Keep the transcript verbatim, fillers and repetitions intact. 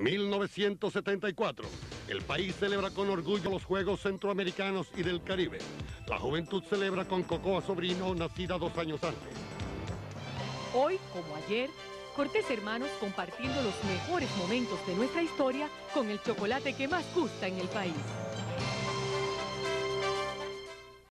mil novecientos setenta y cuatro. El país celebra con orgullo los Juegos Centroamericanos y del Caribe. La juventud celebra con Cocoa Sobrino, nacida dos años antes. Hoy, como ayer, Cortés Hermanos compartiendo los mejores momentos de nuestra historia con el chocolate que más gusta en el país.